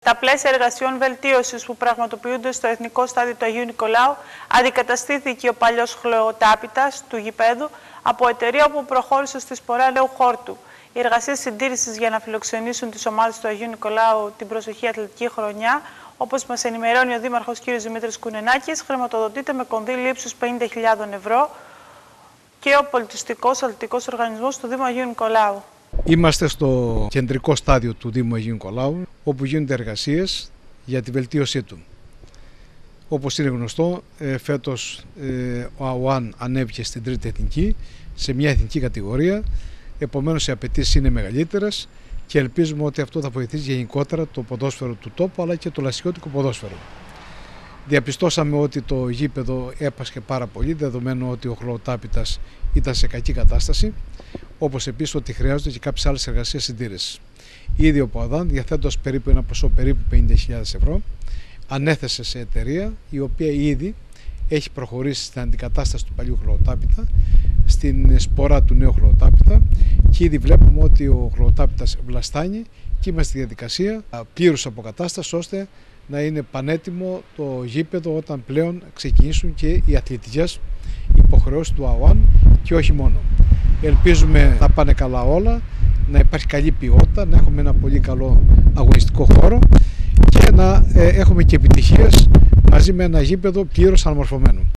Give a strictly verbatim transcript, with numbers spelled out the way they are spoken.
Τα πλαίσια εργασιών βελτίωσης που πραγματοποιούνται στο Εθνικό Στάδιο του Αγίου Νικολάου αντικαταστήθηκε ο παλιός χλωοτάπητας του γηπέδου από εταιρεία που προχώρησε στη σπορά νέου χόρτου. Οι εργασίες συντήρησης για να φιλοξενήσουν τις ομάδες του Αγίου Νικολάου την προσεχή αθλητική χρονιά, όπως μας ενημερώνει ο Δήμαρχος κ. Δημήτρης Κουνενάκης, χρηματοδοτείται με κονδύλι ύψους πενήντα χιλιάδες ευρώ και ο Πολιτιστικός Αθλητικός Οργανισμός του Δήμου Αγίου Νικολάου. Είμαστε στο κεντρικό στάδιο του Δήμου Αγίου Νικολάου, όπου γίνονται εργασίες για τη βελτίωσή του. Όπως είναι γνωστό, φέτος ο ΑΟΑΝ ανέβηκε στην τρίτη εθνική, σε μια εθνική κατηγορία, επομένως οι απαιτήσεις είναι μεγαλύτερες και ελπίζουμε ότι αυτό θα βοηθήσει γενικότερα το ποδόσφαιρο του τόπου αλλά και το λασιώτικο ποδόσφαιρο. Διαπιστώσαμε ότι το γήπεδο έπασχε πάρα πολύ, δεδομένου ότι ο χλωοτάπητας ήταν σε κακή κατάσταση, όπως επίσης ότι χρειάζονται και κάποιες άλλες εργασίες συντήρησης. Ήδη ο ΠΟΑΔΑΝ, διαθέτοντας περίπου ένα ποσό περίπου πενήντα χιλιάδες ευρώ, ανέθεσε σε εταιρεία η οποία ήδη έχει προχωρήσει στην αντικατάσταση του παλιού χλωοτάπητα, στην σπορά του νέου χλωοτάπητα και ήδη βλέπουμε ότι ο χλωοτάπητας βλαστάνει και είμαστε στη διαδικασία πλήρους αποκατάστασης ώστε να είναι πανέτοιμο το γήπεδο όταν πλέον ξεκινήσουν και οι αθλητικές υποχρεώσεις του ΑΟΑΝ και όχι μόνο. Ελπίζουμε να πάνε καλά όλα, να υπάρχει καλή ποιότητα, να έχουμε ένα πολύ καλό αγωνιστικό χώρο και να έχουμε και επιτυχίες μαζί με ένα γήπεδο πλήρως αναμορφωμένο.